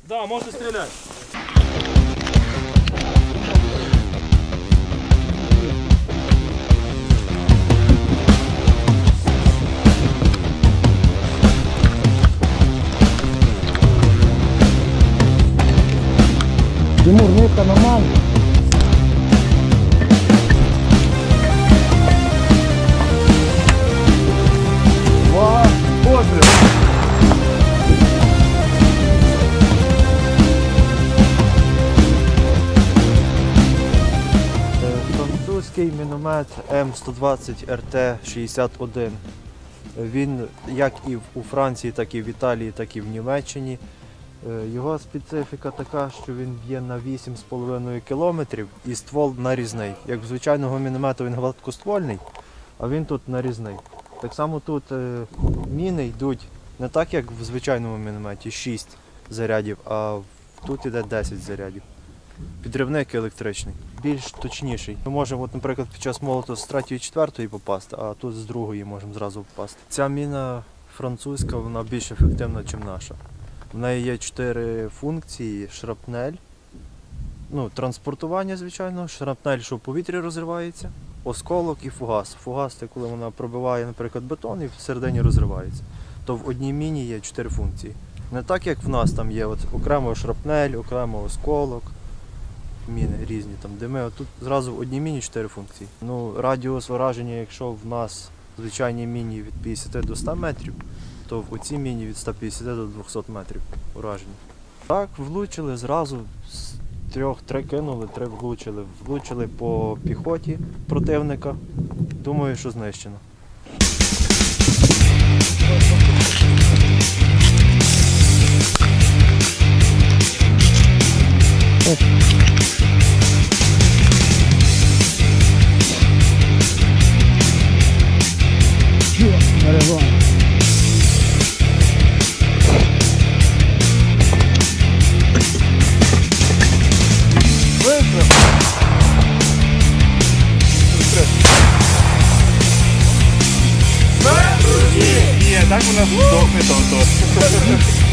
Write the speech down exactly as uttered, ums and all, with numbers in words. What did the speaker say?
Да, можна стріляти. Тимур, нитка нормально. Увага, постріл. Французький міномет М сто двадцять Р Т шістдесят один. Він як і у Франції, так і в Італії, так і в Німеччині. Його специфіка така, що він б'є на вісім з половиною кілометрів і ствол нарізний. Як в звичайного міномету він гладкоствольний, а він тут нарізний. Так само тут міни йдуть не так, як в звичайному мінометі, шість зарядів, а тут йде десять зарядів. Підривник електричний, більш точніший. Ми можемо, от, наприклад, під час молоту з третьої четвертої попасти, а тут з другої можемо зразу попасти. Ця міна французька, вона більш ефективна, ніж наша. В неї є чотири функції: шрапнель, ну, транспортування, звичайно, шрапнель, що в повітрі розривається, осколок і фугас. Фугас – це коли вона пробиває, наприклад, бетон і всередині розривається. То в одній міні є чотири функції. Не так, як в нас там є от окремо шрапнель, окремо осколок, міни різні, там дими. От тут зразу в одній міні чотири функції. Ну, радіус ураження, якщо в нас в звичайній міні від п'ятдесят до ста метрів, то в оцій міні від ста п'ятдесят до двохсот метрів ураження. Так, влучили зразу, з трьох три кинули, три влучили. Влучили по піхоті противника. Думаю, що знищено. Ні, так у нас здохне то.